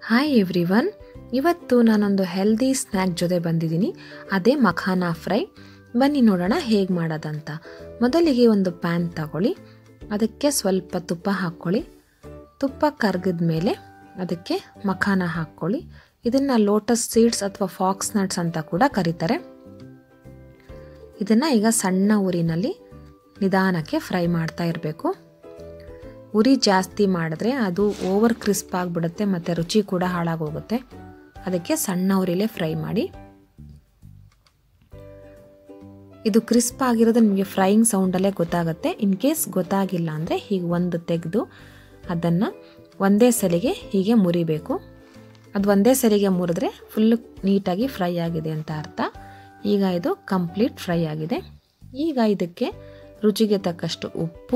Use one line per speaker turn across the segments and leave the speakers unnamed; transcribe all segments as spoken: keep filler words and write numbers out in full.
Hi everyone, ಇವತ್ತು ನಾನೊಂದು healthy snack ಜೊತೆ ಬಂದಿದ್ದೀನಿ. ಅದೇ ಮಖಾನಾ ಫ್ರೈ. ಬನ್ನಿ ನೋಡೋಣ ಹೇಗೆ ಮಾಡೋದಂತ. ಮೊದಲಿಗೆ ಒಂದು ಪ್ಯಾನ್ ತಗೊಳ್ಳಿ, ಅದಕ್ಕೆ ಸ್ವಲ್ಪ ತುಪ್ಪ ಹಾಕ್ಕೊಳ್ಳಿ. ತುಪ್ಪ ಕರಗಿದ ಮೇಲೆ ಅದಕ್ಕೆ ಮಖಾನ ಹಾಕ್ಕೊಳ್ಳಿ. ಇದನ್ನು ಲೋಟಸ್ ಸೀಡ್ಸ್ ಅಥವಾ ಫಾಕ್ಸ್ ನಟ್ಸ್ ಅಂತ ಕೂಡ ಕರೀತಾರೆ. ಇದನ್ನು ಈಗ ಸಣ್ಣ ಉರಿನಲ್ಲಿ ನಿಧಾನಕ್ಕೆ ಫ್ರೈ ಮಾಡ್ತಾ ಇರಬೇಕು. ಉರಿ ಜಾಸ್ತಿ ಮಾಡಿದ್ರೆ ಅದು ಓವರ್ ಕ್ರಿಸ್ಪ್ ಆಗಿಬಿಡುತ್ತೆ ಮತ್ತು ರುಚಿ ಕೂಡ ಹಾಳಾಗೋಗುತ್ತೆ. ಅದಕ್ಕೆ ಸಣ್ಣ ಉರಿಲೇ ಫ್ರೈ ಮಾಡಿ. ಇದು ಕ್ರಿಸ್ಪ್ ಆಗಿರೋದು ನಿಮಗೆ ಫ್ರೈಯಿಂಗ್ ಸೌಂಡಲ್ಲೇ ಗೊತ್ತಾಗುತ್ತೆ. ಇನ್ ಕೇಸ್ ಗೊತ್ತಾಗಿಲ್ಲ ಅಂದರೆ ಹೀಗೆ ಒಂದು ತೆಗೆದು ಅದನ್ನು ಒಂದೇ ಸಲಿಗೆ ಹೀಗೆ ಮುರಿಬೇಕು. ಅದು ಒಂದೇ ಸಲಿಗೆ ಮುರಿದ್ರೆ ಫುಲ್ಲು ನೀಟಾಗಿ ಫ್ರೈ ಆಗಿದೆ ಅಂತ ಅರ್ಥ. ಈಗ ಇದು ಕಂಪ್ಲೀಟ್ ಫ್ರೈ ಆಗಿದೆ. ಈಗ ಇದಕ್ಕೆ ರುಚಿಗೆ ತಕ್ಕಷ್ಟು ಉಪ್ಪು,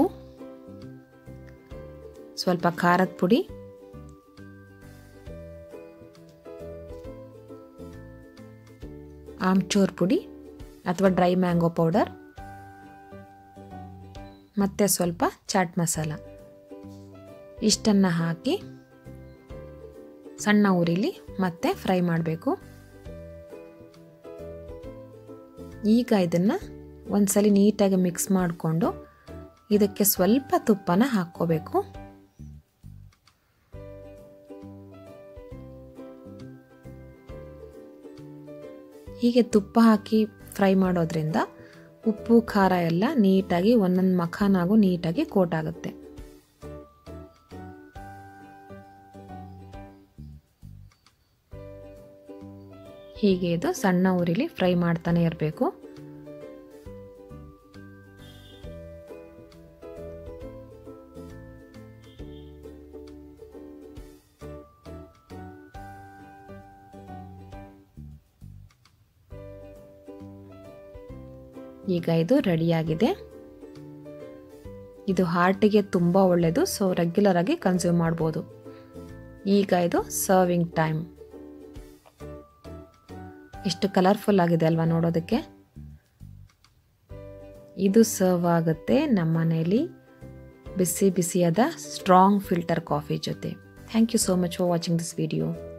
ಸ್ವಲ್ಪ ಖಾರದ ಪುಡಿ, ಆಮ್ಚೂರ್ ಪುಡಿ ಅಥವಾ ಡ್ರೈ ಮ್ಯಾಂಗೋ ಪೌಡರ್ ಮತ್ತು ಸ್ವಲ್ಪ ಚಾಟ್ ಮಸಾಲ ಇಷ್ಟನ್ನು ಹಾಕಿ ಸಣ್ಣ ಉರಿಲಿ ಮತ್ತೆ ಫ್ರೈ ಮಾಡಬೇಕು. ಈಗ ಇದನ್ನು ಒಂದ್ಸಲಿ ನೀಟಾಗಿ ಮಿಕ್ಸ್ ಮಾಡಿಕೊಂಡು ಇದಕ್ಕೆ ಸ್ವಲ್ಪ ತುಪ್ಪನ ಹಾಕ್ಕೋಬೇಕು. ಹೀಗೆ ತುಪ್ಪ ಹಾಕಿ ಫ್ರೈ ಮಾಡೋದ್ರಿಂದ ಉಪ್ಪು ಖಾರ ಎಲ್ಲ ನೀಟಾಗಿ ಒಂದೊಂದು ಮಖಾನಾಗೂ ನೀಟಾಗಿ ಕೋಟ್ ಆಗುತ್ತೆ. ಹೀಗೆ ಇದು ಸಣ್ಣ ಉರಿಲಿ ಫ್ರೈ ಮಾಡ್ತಾನೆ ಇರಬೇಕು. ಈಗ ಇದು ರೆಡಿಯಾಗಿದೆ. ಇದು ಹಾರ್ಟಿಗೆ ತುಂಬ ಒಳ್ಳೆಯದು. ಸೊ ರೆಗ್ಯುಲರ್ ಆಗಿ ಕನ್ಸ್ಯೂಮ್ ಮಾಡ್ಬೋದು. ಈಗ ಇದು ಸರ್ವಿಂಗ್ ಟೈಮ್. ಎಷ್ಟು ಕಲರ್ಫುಲ್ ಆಗಿದೆ ಅಲ್ವಾ ನೋಡೋದಕ್ಕೆ. ಇದು ಸರ್ವ್ ಆಗುತ್ತೆ ನಮ್ಮ ಮನೆಯಲ್ಲಿ ಬಿಸಿ ಬಿಸಿಯಾದ ಸ್ಟ್ರಾಂಗ್ ಫಿಲ್ಟರ್ ಕಾಫಿ ಜೊತೆ. Thank you so much for watching this video.